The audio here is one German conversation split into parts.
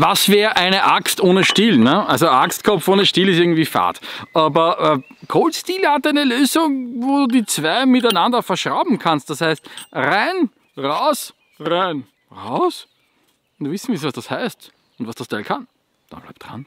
Was wäre eine Axt ohne Stiel? Ne? Also Axtkopf ohne Stiel ist irgendwie fad. Aber Cold Steel hat eine Lösung, wo du die zwei miteinander verschrauben kannst. Das heißt, rein, raus, rein, raus. Und du wissen, was das heißt und was das Teil kann. Dann bleib dran.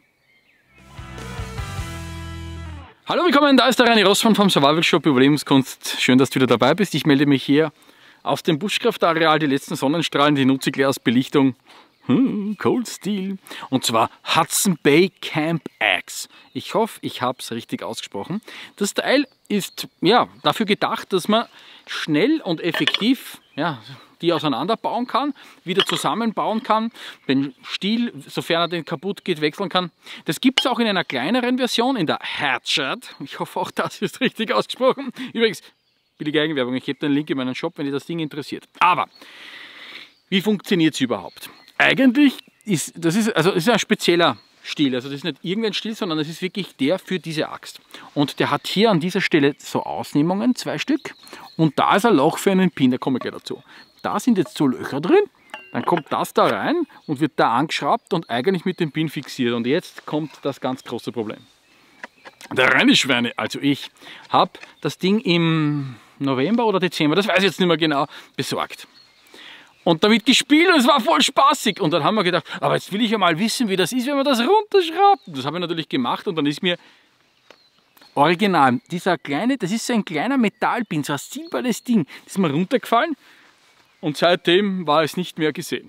Hallo, willkommen, da ist der Reini Rossmann vom Survival Shop Überlebenskunst. Schön, dass du wieder dabei bist. Ich melde mich hier aus dem Buschkraftareal. Die letzten Sonnenstrahlen, die nutze ich gleich als Belichtung. Cold Steel. Und zwar Hudson Bay Camp Axe. Ich hoffe, ich habe es richtig ausgesprochen. Das Teil ist ja dafür gedacht, dass man schnell und effektiv die auseinanderbauen kann, wieder zusammenbauen kann, den Stiel, sofern er den kaputt geht, wechseln kann. Das gibt es auch in einer kleineren Version, in der Hatchet. Ich hoffe, auch das ist richtig ausgesprochen. Übrigens, billige Eigenwerbung, ich gebe den Link in meinen Shop, wenn dich das Ding interessiert. Aber, wie funktioniert es überhaupt? Eigentlich ist das ist ein spezieller Stiel, also das ist nicht irgendein Stiel, sondern das ist wirklich der für diese Axt. Und der hat hier an dieser Stelle so Ausnehmungen, 2 Stück, und da ist ein Loch für einen Pin, da komme ich gleich dazu. Da sind jetzt so Löcher drin, dann kommt das da rein und wird da angeschraubt und eigentlich mit dem Pin fixiert. Und jetzt kommt das ganz große Problem. Der Rheinschweine, also ich, habe das Ding im November oder Dezember, das weiß ich jetzt nicht mehr genau, besorgt. Und damit gespielt und es war voll spaßig. Und dann haben wir gedacht, aber jetzt will ich ja mal wissen, wie das ist, wenn man das runterschraubt. Das habe ich natürlich gemacht und dann ist mir original, dieser kleine, das ist so ein kleiner Metallpin, so ein silbernes Ding, das ist mir runtergefallen und seitdem war es nicht mehr gesehen.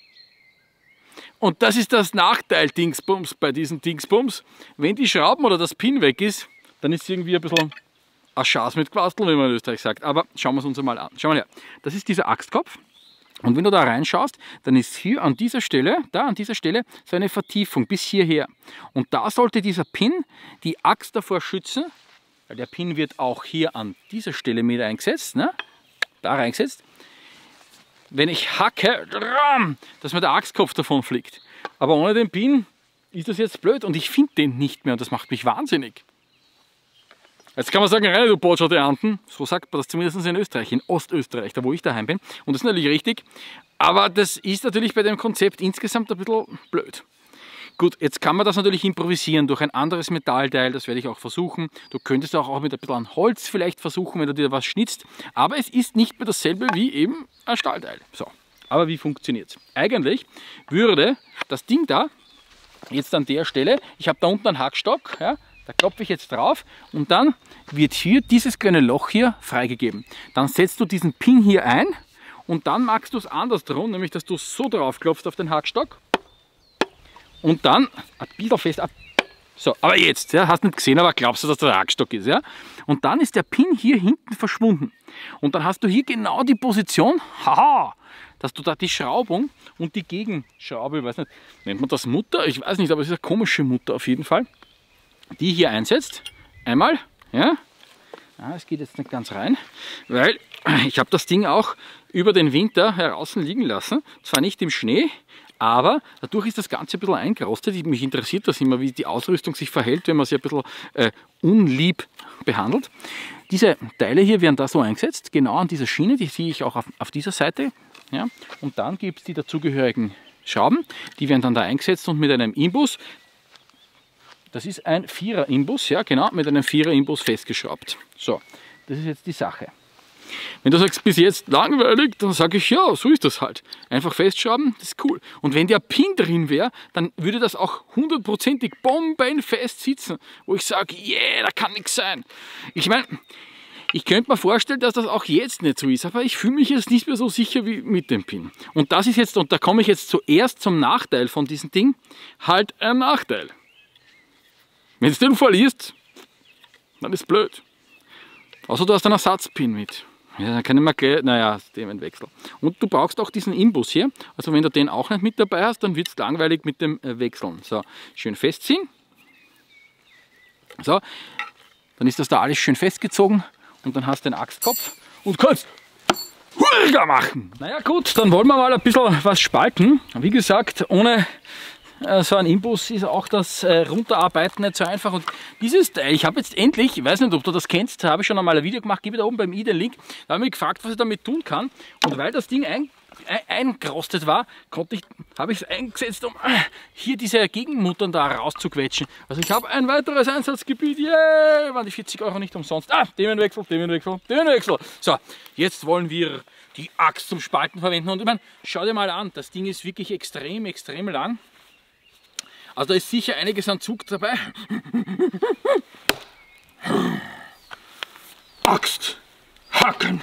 Und das ist das Nachteil Dingsbums bei diesen Dingsbums. Wenn die Schrauben oder das Pin weg ist, dann ist es irgendwie ein bisschen ein Schaß mit Quasteln, wie man in Österreich sagt. Aber schauen wir es uns einmal an. Schau mal her, das ist dieser Axtkopf. Und wenn du da reinschaust, dann ist hier an dieser Stelle, so eine Vertiefung bis hierher. Und da sollte dieser Pin die Axt davor schützen, weil der Pin wird auch hier an dieser Stelle mit eingesetzt, ne? Da reingesetzt. Wenn ich hacke, dass mir der Axtkopf davon fliegt. Aber ohne den Pin ist das jetzt blöd und ich finde den nicht mehr und das macht mich wahnsinnig. Jetzt kann man sagen, du Botschafteanten, so sagt man das zumindest in Österreich, in Ostösterreich, da wo ich daheim bin. Und das ist natürlich richtig, aber das ist natürlich bei dem Konzept insgesamt ein bisschen blöd. Gut, jetzt kann man das natürlich improvisieren durch ein anderes Metallteil, das werde ich auch versuchen. Du könntest auch mit ein bisschen Holz vielleicht versuchen, wenn du dir was schnitzt. Aber es ist nicht mehr dasselbe wie eben ein Stahlteil. So, aber wie funktioniert es? Eigentlich würde das Ding da, jetzt an der Stelle, ich habe da unten einen Hackstock, ja, da klopfe ich jetzt drauf und dann wird hier dieses kleine Loch hier freigegeben. Dann setzt du diesen Pin hier ein und dann machst du es andersrum, nämlich dass du so drauf klopfst auf den Hackstock und dann ein bisschen fest ab. So, aber jetzt, ja, hast nicht gesehen, aber glaubst du, dass das der Hackstock ist, ja? Und dann ist der Pin hier hinten verschwunden. Und dann hast du hier genau die Position, haha, dass du da die Schraubung und die Gegenschraube, ich weiß nicht, nennt man das Mutter? Ich weiß nicht, aber es ist eine komische Mutter auf jeden Fall. Die hier einsetzt, einmal, ja, es geht jetzt nicht ganz rein, weil ich habe das Ding auch über den Winter draußen liegen lassen, zwar nicht im Schnee, aber dadurch ist das Ganze ein bisschen eingerostet. Mich interessiert das immer, wie die Ausrüstung sich verhält, wenn man sie ein bisschen unlieb behandelt. Diese Teile hier werden da so eingesetzt, genau an dieser Schiene, die sehe ich auch auf dieser Seite, ja, und dann gibt es die dazugehörigen Schrauben, die werden dann da eingesetzt und mit einem Imbus. Das ist ein 4er Imbus, ja genau, mit einem 4er Imbus festgeschraubt. So, das ist jetzt die Sache. Wenn du sagst, bis jetzt langweilig, dann sage ich, ja, so ist das halt. Einfach festschrauben, das ist cool. Und wenn der Pin drin wäre, dann würde das auch 100%ig bombenfest sitzen, wo ich sage, yeah, da kann nichts sein. Ich meine, ich könnte mir vorstellen, dass das auch jetzt nicht so ist, aber ich fühle mich jetzt nicht mehr so sicher wie mit dem Pin. Und das ist jetzt, und da komme ich jetzt zuerst zum Nachteil von diesem Ding, halt ein Nachteil. Wenn du den verlierst, dann ist es blöd. Außer du hast einen Ersatzpin mit. Ja, dann kann ich mir gleich, naja, Themenwechsel. Und du brauchst auch diesen Imbus hier. Also wenn du den auch nicht mit dabei hast, dann wird es langweilig mit dem Wechseln. So, schön festziehen. So, dann ist das da alles schön festgezogen und dann hast du den Axtkopf und kannst Hurga machen. Naja gut, dann wollen wir mal ein bisschen was spalten. Wie gesagt, ohne so ein Imbus ist auch das Runterarbeiten nicht so einfach. Und dieses Teil, ich habe jetzt endlich, ich weiß nicht, ob du das kennst, habe ich schon einmal ein Video gemacht, gebe da oben beim i den Link, da habe ich mich gefragt, was ich damit tun kann. Und weil das Ding eingerostet war, habe ich es eingesetzt, um hier diese Gegenmuttern da rauszuquetschen. Also ich habe ein weiteres Einsatzgebiet. Yeah! Waren die 40 Euro nicht umsonst. Themenwechsel, Themenwechsel, Themenwechsel. So, jetzt wollen wir die Axt zum Spalten verwenden. Und ich meine, schau dir mal an, das Ding ist wirklich extrem, extrem lang. Also da ist sicher einiges an Zug dabei. Axt, Hacken.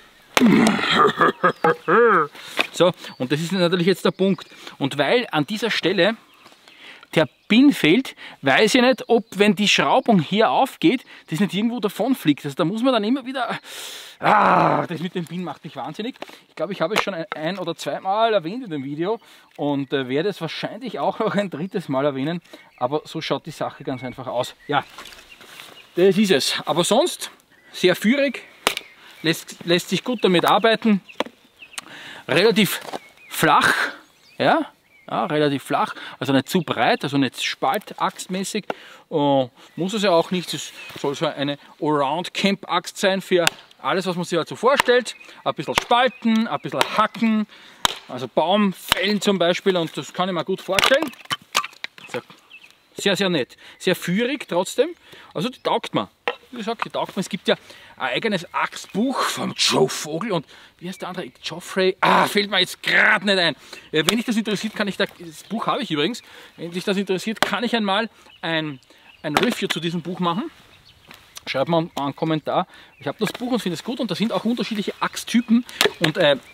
So, und das ist natürlich jetzt der Punkt. Und weil an dieser Stelle der Pin fehlt, weiß ich nicht, ob, wenn die Schraubung hier aufgeht, das nicht irgendwo davon fliegt. Also da muss man dann immer wieder... das mit dem Pin macht mich wahnsinnig. Ich glaube, ich habe es schon ein- oder zweimal erwähnt in dem Video und werde es wahrscheinlich auch noch ein drittes Mal erwähnen. Aber so schaut die Sache ganz einfach aus. Ja, das ist es. Aber sonst sehr führig, lässt sich gut damit arbeiten. Relativ flach, ja, relativ flach, also nicht zu breit, also nicht spaltachsmäßig. Muss es ja auch nicht. Es soll so eine Allround-Camp-Axt sein für alles, was man sich halt so vorstellt. Ein bisschen spalten, ein bisschen hacken, also Baum fällen zum Beispiel, und das kann ich mir gut vorstellen. Sehr, sehr nett. Sehr führig trotzdem. Also die taugt mir. Wie gesagt, die taugt mir. Es gibt ja ein eigenes Axtbuch von Joe Vogel und wie heißt der andere? Geoffrey? Fällt mir jetzt gerade nicht ein. Wenn dich das interessiert, kann ich das Buch habe ich übrigens. Wenn dich das interessiert, kann ich einmal ein Review zu diesem Buch machen. Schreibt mal einen Kommentar. Ich habe das Buch und finde es gut, und da sind auch unterschiedliche Axttypen und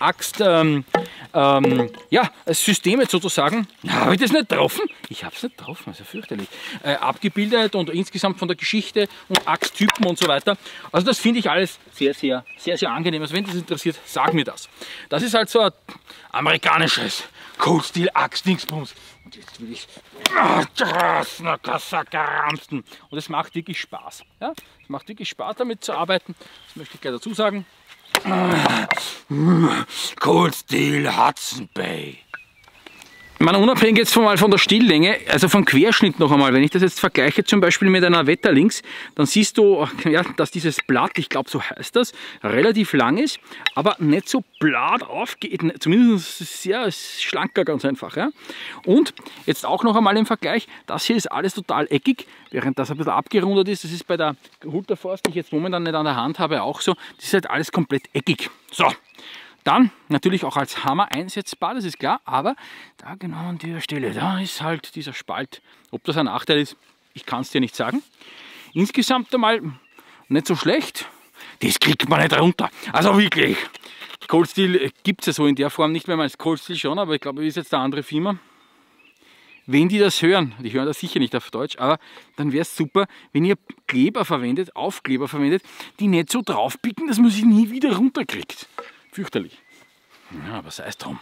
Systeme sozusagen. Habe ich das nicht getroffen? Ich habe es nicht getroffen, das ist ja fürchterlich. Abgebildet und insgesamt von der Geschichte und Axttypen und so weiter. Also das finde ich alles sehr, sehr, sehr, sehr angenehm. Also wenn dich das interessiert, sag mir das. Das ist halt so ein amerikanisches Cold-Steel-Axt-Dingsbums. Und jetzt will ich und es macht wirklich Spaß. Ja? Es macht wirklich Spaß, damit zu arbeiten. Das möchte ich gleich dazu sagen. Cold Steel Hudson Bay. Man, unabhängig jetzt von der Stilllänge, also vom Querschnitt noch einmal, wenn ich das jetzt vergleiche zum Beispiel mit einer Wetterlinks, dann siehst du, ja, dass dieses Blatt, ich glaube so heißt das, relativ lang ist, aber nicht so blatt aufgeht, zumindest sehr schlanker ganz einfach. Ja? Und jetzt auch noch einmal im Vergleich, das hier ist alles total eckig, während das ein bisschen abgerundet ist. Das ist bei der Hulterforst, die ich jetzt momentan nicht an der Hand habe, auch so. Das ist halt alles komplett eckig. So. Dann natürlich auch als Hammer einsetzbar, das ist klar, aber da genau an dieser Stelle, da ist halt dieser Spalt. Ob das ein Nachteil ist, ich kann es dir nicht sagen. Insgesamt einmal nicht so schlecht, das kriegt man nicht runter. Also wirklich, Cold Steel gibt es ja so in der Form nicht mehr, als Cold Steel schon, aber ich glaube, das ist jetzt eine andere Firma. Wenn die das hören, die hören das sicher nicht auf Deutsch, aber dann wäre es super, wenn ihr Kleber verwendet, Aufkleber verwendet, die nicht so draufpicken, dass man sie nie wieder runterkriegt. Fürchterlich. Ja, aber sei es drum.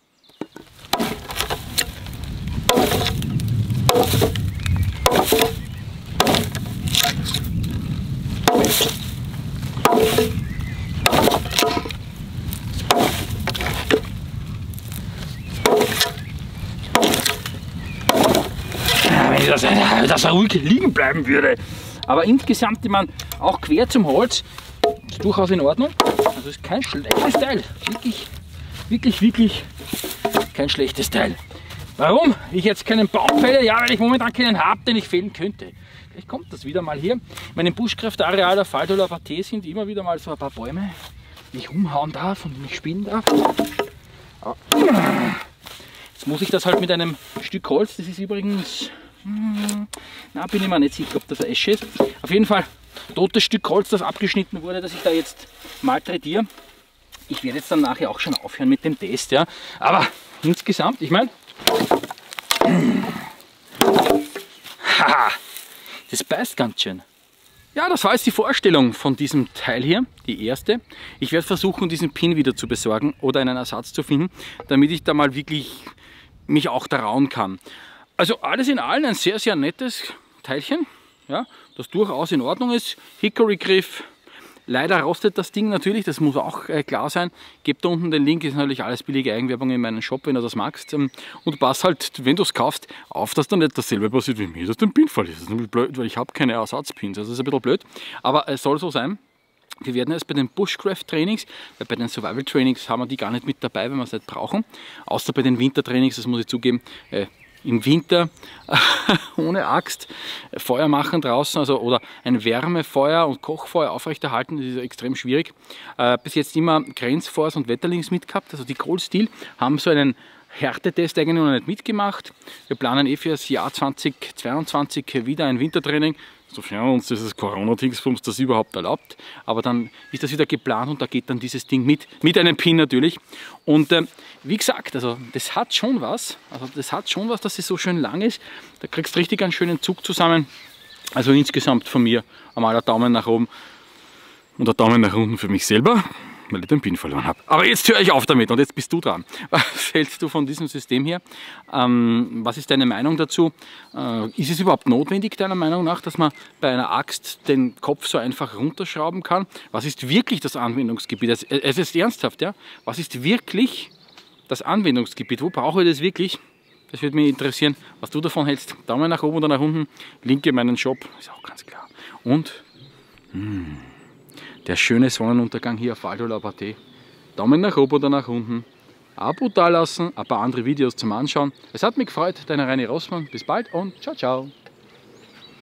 Wenn das ruhig liegen bleiben würde. Aber insgesamt, ich meine, auch quer zum Holz, ist durchaus in Ordnung. Also ist kein schlechtes Teil. Wirklich kein schlechtes Teil. Warum ich jetzt keinen Baum fälle? Ja, weil ich momentan keinen habe, den ich fällen könnte. Vielleicht kommt das wieder mal hier. In meinem Buschkraftareal der Faldola Partee sind immer wieder mal so ein paar Bäume, die ich umhauen darf und die ich spielen darf. Aber jetzt muss ich das halt mit einem Stück Holz, das ist übrigens, na, bin ich mir nicht sicher, ob das ein Esche ist. Auf jeden Fall totes Stück Holz, das abgeschnitten wurde, das ich da jetzt malträtiere. Ich werde jetzt dann nachher auch schon aufhören mit dem Test, ja. Aber insgesamt, ich meine, das beißt ganz schön. Ja, das war jetzt die Vorstellung von diesem Teil hier, die erste. Ich werde versuchen, diesen Pin wieder zu besorgen oder einen Ersatz zu finden, damit ich da mal wirklich mich auch trauen kann. Also alles in allem ein sehr, sehr nettes Teilchen, ja, das durchaus in Ordnung ist. Hickory-Griff. Leider rostet das Ding natürlich, das muss auch klar sein. Gebt da unten den Link, ist natürlich alles billige Eigenwerbung in meinem Shop, wenn du das magst. Und pass halt, wenn du es kaufst, auf, dass da nicht dasselbe passiert wie mir, dass du den Pin verlierst. Das ist blöd, weil ich habe keine Ersatzpins, also das ist ein bisschen blöd. Aber es soll so sein. Wir werden erst bei den Bushcraft-Trainings, weil bei den Survival-Trainings haben wir die gar nicht mit dabei, wenn wir es nicht brauchen. Außer bei den Wintertrainings, das muss ich zugeben, im Winter ohne Axt Feuer machen draußen, also oder ein Wärmefeuer und Kochfeuer aufrechterhalten, das ist extrem schwierig. Bis jetzt immer Grenzforce und Wetterlings mitgehabt, also die Cold Steel haben so einen Härtetest eigentlich noch nicht mitgemacht. Wir planen für das Jahr 2022 wieder ein Wintertraining, sofern uns dieses Corona-Dingsbums das überhaupt erlaubt. Aber dann ist das wieder geplant und da geht dann dieses Ding mit einem Pin natürlich. Und wie gesagt, also das hat schon was. Dass es so schön lang ist. Da kriegst du richtig einen schönen Zug zusammen. Also insgesamt von mir einmal ein Daumen nach oben und ein Daumen nach unten für mich selber, weil ich den Pin verloren habe. Aber jetzt höre ich auf damit und jetzt bist du dran. Was hältst du von diesem System hier? Was ist deine Meinung dazu? Ist es überhaupt notwendig, deiner Meinung nach, dass man bei einer Axt den Kopf so einfach runterschrauben kann? Was ist wirklich das Anwendungsgebiet? Es ist ernsthaft, ja? Was ist wirklich das Anwendungsgebiet? Wo brauche ich das wirklich? Das würde mich interessieren, was du davon hältst. Daumen nach oben oder nach unten. Link in meinen Shop, ist auch ganz klar. Und der schöne Sonnenuntergang hier auf Val d'Olaparte. Daumen nach oben oder nach unten. Abo dalassen, ein paar andere Videos zum Anschauen. Es hat mich gefreut, dein Reini Rossmann. Bis bald und ciao, ciao.